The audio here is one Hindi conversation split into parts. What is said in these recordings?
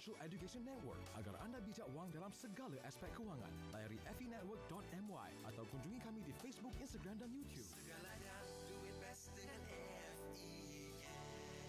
Financial Education Network agar anda bijak wang dalam segala aspek kewangan. Layari FENetwork.my atau kunjungi kami di Facebook, Instagram dan YouTube. Segalanya duit best dengan FEN.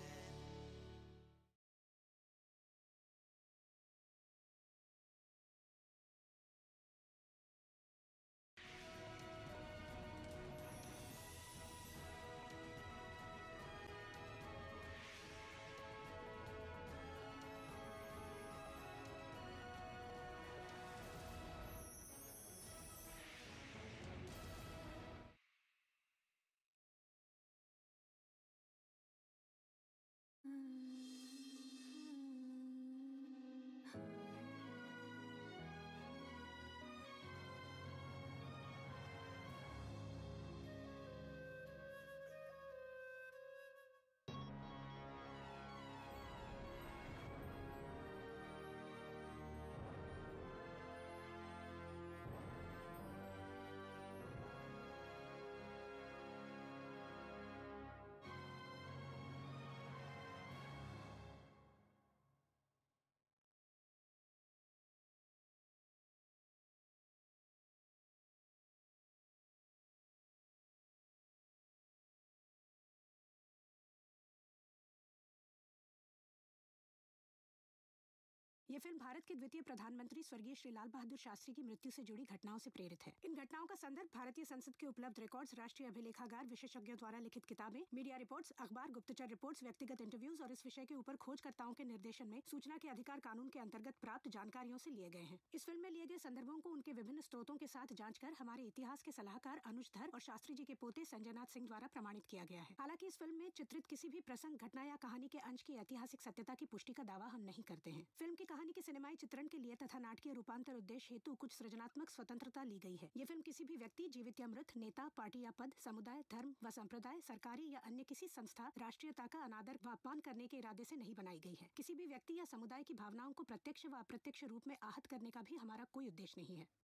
ये फिल्म भारत के द्वितीय प्रधानमंत्री स्वर्गीय श्री लाल बहादुर शास्त्री की मृत्यु से जुड़ी घटनाओं से प्रेरित है। इन घटनाओं का संदर्भ भारतीय संसद के उपलब्ध रिकॉर्ड्स, राष्ट्रीय अभिलेखागार, विशेषज्ञों द्वारा लिखित किताबें, मीडिया रिपोर्ट्स, अखबार, गुप्तचर रिपोर्ट्स, व्यक्तिगत इंटरव्यूज और इस विषय के ऊपर खोजकर्ताओं के निर्देशन में सूचना के अधिकार कानून के अंतर्गत प्राप्त जानकारियों से लिए गए हैं। इस फिल्म में लिए गए संदर्भों को उनके विभिन्न स्रोतों के साथ जाँच कर हमारे इतिहास के सलाहकार अनुज धर और शास्त्री जी के पोते संजय नाथ सिंह द्वारा प्रमाणित किया गया है। हालांकि इस फिल्म में चित्रित किसी भी प्रसंग, घटना या कहानी के अंश की ऐतिहासिक सत्यता की पुष्टि का दावा हम नहीं करते हैं। फिल्म की कहानी के सिनेमाई के लिए तथा नाटकीय रूपांतर उद्देश्य हेतु कुछ सृजनात्मक स्वतंत्रता ली गई है। ये फिल्म किसी भी व्यक्ति, जीवित या मृत, नेता, पार्टी या पद, समुदाय, धर्म व संप्रदाय, सरकारी या अन्य किसी संस्था, राष्ट्रीयता का अनादर व अपमान करने के इरादे से नहीं बनाई गई है। किसी भी व्यक्ति या समुदाय की भावनाओं को प्रत्यक्ष व अप्रत्यक्ष रूप में आहत करने का भी हमारा कोई उद्देश्य नहीं है।